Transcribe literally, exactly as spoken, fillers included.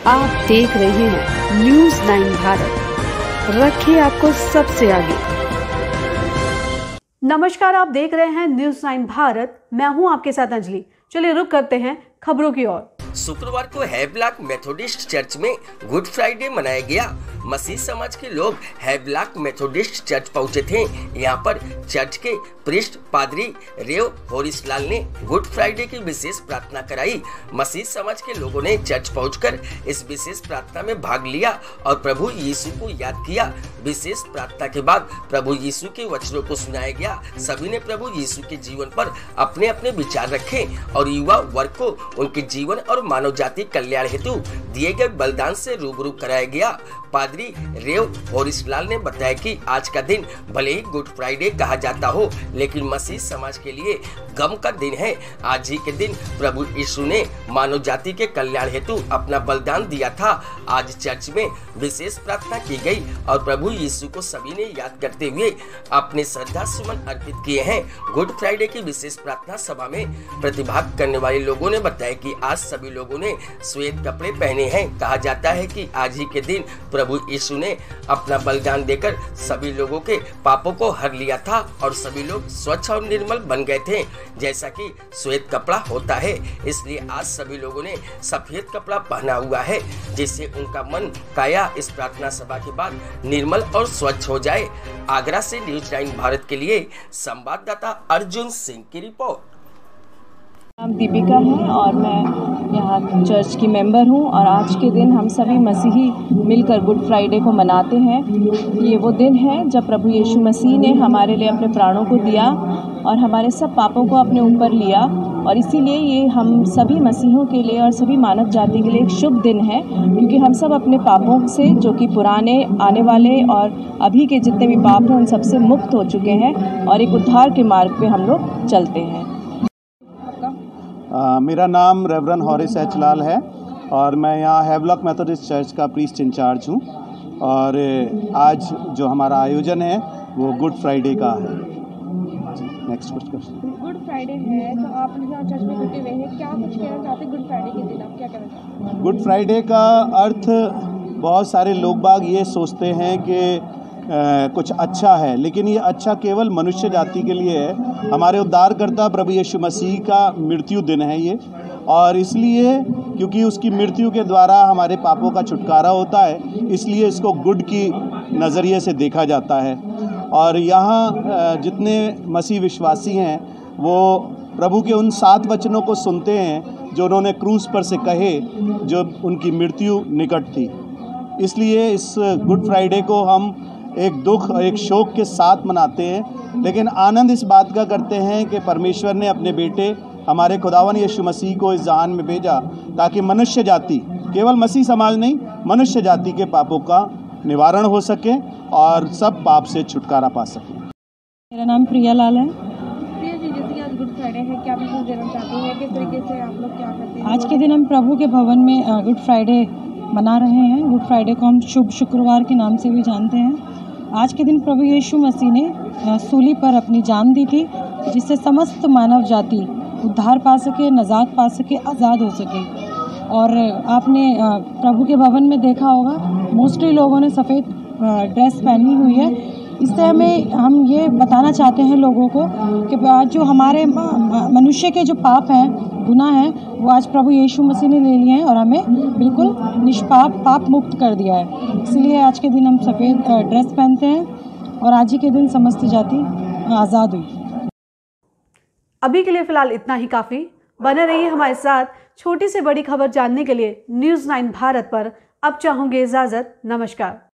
आप देख रहे हैं न्यूज नाइन भारत, रखिए आपको सबसे आगे। नमस्कार, आप देख रहे हैं न्यूज नाइन भारत, मैं हूं आपके साथ अंजलि। चलिए रुक करते हैं खबरों की ओर। शुक्रवार को हैवलॉक मेथोडिस्ट चर्च में गुड फ्राइडे मनाया गया। मसीह समाज के लोग हैवलॉक मेथोडिस्ट चर्च पहुंचे थे। यहां पर चर्च के प्रीस्ट पादरी रेव होरिस लाल ने गुड फ्राइडे की विशेष प्रार्थना कराई। मसीह समाज के लोगों ने चर्च पहुंचकर इस विशेष प्रार्थना में भाग लिया और प्रभु यीशु को याद किया। विशेष प्रार्थना के बाद प्रभु यीशु के वचनों को सुनाया गया। सभी ने प्रभु यीशु के जीवन पर अपने अपने विचार रखे और युवा वर्ग को उनके जीवन और मानव जाति कल्याण हेतु दिए गए बलिदान से रूबरू कराया गया। पादरी रेव होरिस लाल ने बताया कि आज का दिन भले ही गुड फ्राइडे कहा जाता हो, लेकिन मसीह समाज के लिए गम का दिन है। आज ही के दिन प्रभु यीशु ने मानव जाति के कल्याण हेतु अपना बलिदान दिया था। आज चर्च में विशेष प्रार्थना की गई और प्रभु यीशु को सभी ने याद करते हुए अपने श्रद्धा सुमन अर्पित किए हैं। गुड फ्राइडे की विशेष प्रार्थना सभा में प्रतिभाग करने वाले लोगों ने बताया कि आज सभी लोगों ने श्वेत कपड़े पहने हैं। कहा जाता है कि आज ही के दिन प्रभु यीशु ने अपना बलिदान देकर सभी लोगों के पापों को हर लिया था और सभी लोग स्वच्छ और निर्मल बन गए थे, जैसा कि श्वेत कपड़ा होता है। इसलिए आज सभी लोगों ने सफेद कपड़ा पहना हुआ है, जिससे उनका मन काया इस प्रार्थना सभा के बाद निर्मल और स्वच्छ हो जाए। आगरा से न्यूज नाइन भारत के लिए संवाददाता अर्जुन सिंह की रिपोर्ट। नाम दीपिका है और मैं यहाँ चर्च की मेंबर हूँ और आज के दिन हम सभी मसीही मिलकर गुड फ्राइडे को मनाते हैं। ये वो दिन है जब प्रभु यीशु मसीह ने हमारे लिए अपने प्राणों को दिया और हमारे सब पापों को अपने ऊपर लिया, और इसीलिए ये हम सभी मसीहों के लिए और सभी मानव जाति के लिए एक शुभ दिन है, क्योंकि हम सब अपने पापों से, जो कि पुराने, आने वाले और अभी के जितने भी पाप हैं, उन सबसे मुक्त हो चुके हैं और एक उद्धार के मार्ग पे हम लोग चलते हैं। Uh, मेरा नाम रेवरन हॉरिस एच लाल है और मैं यहाँ हैवलॉक मेथोडिस्ट चर्च का प्रीस्ट इंचार्ज हूँ। और आज जो हमारा आयोजन है वो गुड फ्राइडे का है। Next question. गुड फ्राइडे है तो आप यहाँ चर्च में जुटे हुए हैं, क्या कुछ कहना चाहते हैं गुड फ्राइडे के दिन? आप क्या कहना चाहते हैं? गुड फ्राइडे का अर्थ, बहुत सारे लोग बाग ये सोचते हैं कि आ, कुछ अच्छा है, लेकिन ये अच्छा केवल मनुष्य जाति के लिए है। हमारे उद्धारकर्ता प्रभु यीशु मसीह का मृत्यु दिन है ये, और इसलिए क्योंकि उसकी मृत्यु के द्वारा हमारे पापों का छुटकारा होता है, इसलिए इसको गुड की नज़रिए से देखा जाता है। और यहाँ जितने मसीह विश्वासी हैं वो प्रभु के उन सात वचनों को सुनते हैं जो उन्होंने क्रूस पर से कहे, जो उनकी मृत्यु निकट थी। इसलिए इस गुड फ्राइडे को हम एक दुख और एक शोक के साथ मनाते हैं, लेकिन आनंद इस बात का करते हैं कि परमेश्वर ने अपने बेटे हमारे खुदावन यीशु मसीह को इस जहान में भेजा ताकि मनुष्य जाति, केवल मसीह समाज नहीं, मनुष्य जाति के पापों का निवारण हो सके और सब पाप से छुटकारा पा सके। मेरा नाम प्रिया लाल है। प्रिया जी, जैसे कि आज गुड फ्राइडे है, क्या आप देना चाहती हैं? किस तरीके से आप लोग क्या करते हैं? आज के दिन हम प्रभु के भवन में गुड फ्राइडे मना रहे हैं। गुड फ्राइडे को हम शुभ शुक्रवार के नाम से भी जानते हैं। आज के दिन प्रभु यीशु मसीह ने सूली पर अपनी जान दी थी, जिससे समस्त मानव जाति उद्धार पा सके, नजात पा सके, आज़ाद हो सके। और आपने प्रभु के भवन में देखा होगा, मोस्टली लोगों ने सफ़ेद ड्रेस पहनी हुई है। इससे हमें हम ये बताना चाहते हैं लोगों को कि जो हमारे मनुष्य के जो पाप हैं, गुनाह हैं, वो आज प्रभु यीशु मसीह ने ले लिए हैं और हमें बिल्कुल निष्पाप, पाप मुक्त कर दिया है। इसलिए आज के दिन हम सफ़ेद ड्रेस पहनते हैं और आज ही के दिन समस्त जाति आज़ाद हुई। अभी के लिए फिलहाल इतना ही काफ़ी। बने रहिए हमारे साथ। छोटी से बड़ी खबर जानने के लिए न्यूज़ नाइन भारत पर अब चाहूँगी इजाज़त। नमस्कार।